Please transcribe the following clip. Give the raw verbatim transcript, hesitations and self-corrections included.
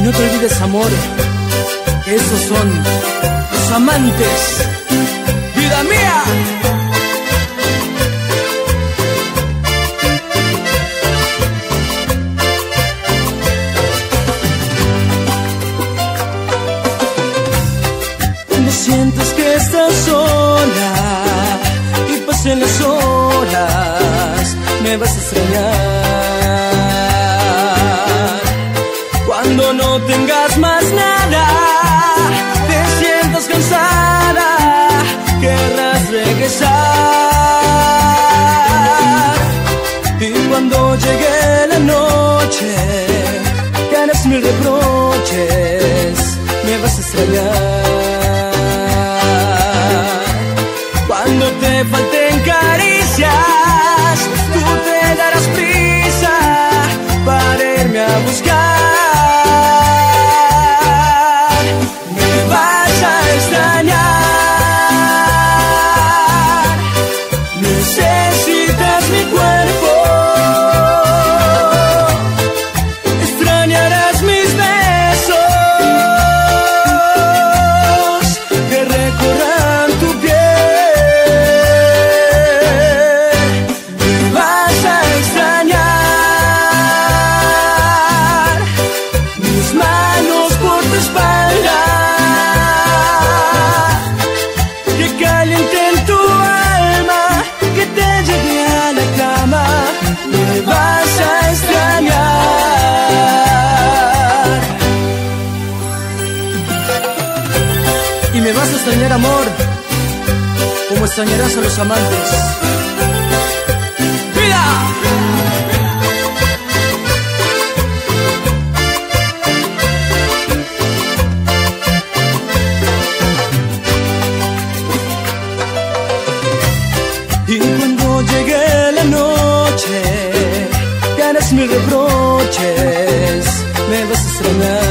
Y no te olvides, amor, que esos son los amantes. ¡Vida mía! Cuando sientes que estás sola y pasen las horas, me vas a extrañar. Cuando no tengas más nada, te sientas cansada, querrás regresar. Y cuando llegue la noche, que harás mil reproches, me vas a extrañar. Cuando te falten caricias, tú te darás prisa para irme a buscar. Necesitas mi cuerpo, extrañarás mis besos que recorran tu piel. Me vas a extrañar, mis manos por tu espalda que calienten tu alma, que te lleve a la cama. Me vas a extrañar. Y me vas a extrañar, amor, como extrañarás a los amantes. ¡Vida! Y cuando llegue la noche, que harás mil reproches, me vas a extrañar.